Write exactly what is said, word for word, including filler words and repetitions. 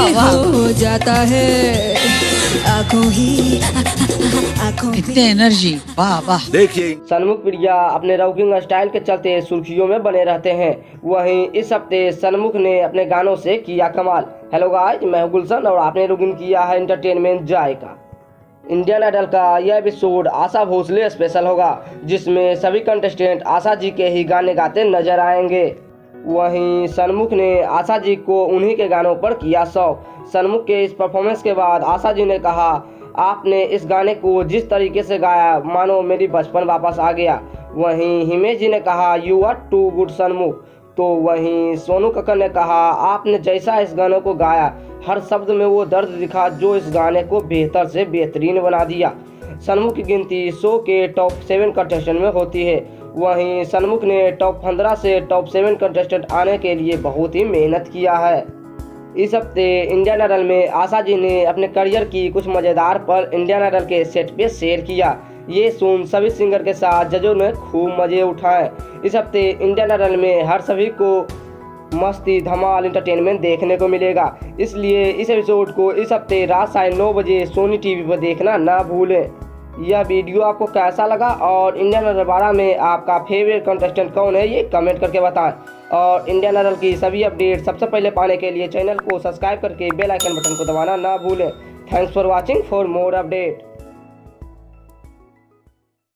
हो जाता है आँखों ही आँखों इतने एनर्जी, वाह वाह। देखिए सनमुख प्रिया अपने रॉकिंग स्टाइल के चलते सुर्खियों में बने रहते हैं। वहीं इस हफ्ते सनमुख ने अपने गानों से किया कमाल। हेलो गाइस, मैं हूं गुलशन और आपने लॉगिन किया है एंटरटेनमेंट जायका। इंडियन आइडल का यह एपिसोड आशा भोसले स्पेशल होगा, जिसमें सभी कंटेस्टेंट आशा जी के ही गाने गाते नजर आएंगे। वहीं सनमुख ने आशा जी को उन्हीं के गानों पर किया शौक। सनमुख के इस परफॉर्मेंस के बाद आशा जी ने कहा, आपने इस गाने को जिस तरीके से गाया मानो मेरी बचपन वापस आ गया। वहीं हिमेश जी ने कहा, you are too good Sanmukh. तो वहीं सोनू कक्कड़ ने कहा, आपने जैसा इस गाने को गाया हर शब्द में वो दर्द दिखा जो इस गाने को बेहतर से बेहतरीन बना दिया। सनमुख की गिनती शो के टॉप सेवन कंटेस्टेंट में होती है। वहीं सनमुख ने टॉप पंद्रह से टॉप सेवन कंटेस्टेंट आने के लिए बहुत ही मेहनत किया है। इस हफ्ते इंडियन आइडल में आशा जी ने अपने करियर की कुछ मज़ेदार पल इंडियन आइडल के सेट पे शेयर किया। ये सुन सभी सिंगर के साथ जजों ने खूब मज़े उठाए। इस हफ्ते इंडियन आइडल में हर सभी को मस्ती धमाल एंटरटेनमेंट देखने को मिलेगा, इसलिए इस एपिसोड को इस हफ्ते रात साढ़े नौ बजे सोनी टीवी पर देखना ना भूलें। यह वीडियो आपको कैसा लगा और इंडियन आइडल बारह में आपका फेवरेट कंटेस्टेंट कौन है ये कमेंट करके बताएं। और इंडियन आइडल की सभी अपडेट सबसे पहले पाने के लिए चैनल को सब्सक्राइब करके बेल आइकन बटन को दबाना ना भूलें। Thanks for watching for more update.